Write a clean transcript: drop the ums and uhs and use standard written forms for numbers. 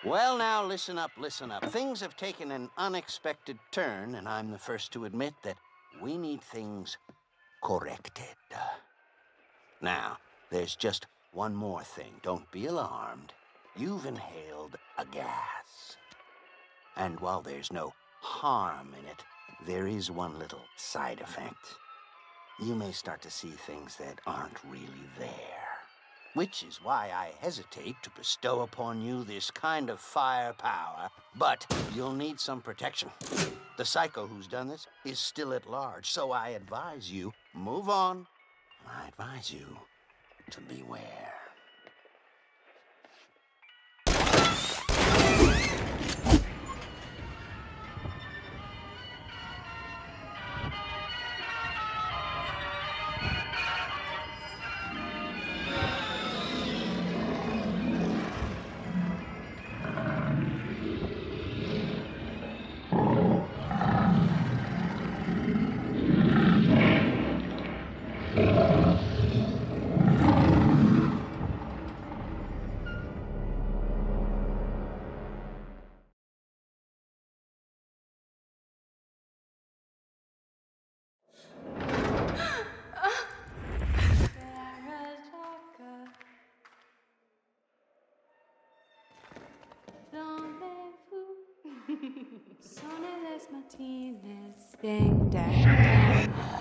Well, now, listen up, listen up. Things have taken an unexpected turn, and I'm the first to admit that we need things corrected. Now, there's just one more thing. Don't be alarmed. You've inhaled a gas. And while there's no harm in it, there is one little side effect. You may start to see things that aren't really there. Which is why I hesitate to bestow upon you this kind of firepower. But you'll need some protection. The psycho who's done this is still at large, so I advise you, move on. I advise you to beware. Son de las matines, ding, dang, dang.